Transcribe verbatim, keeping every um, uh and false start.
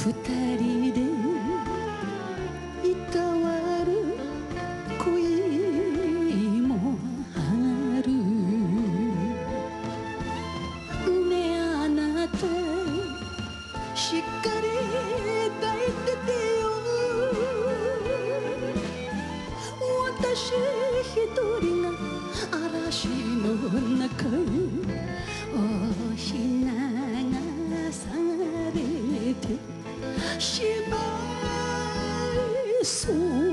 二人でいたわる恋もある。ねえあなたしっかり抱いててよ。私一人が嵐の中押し流されてしまいそう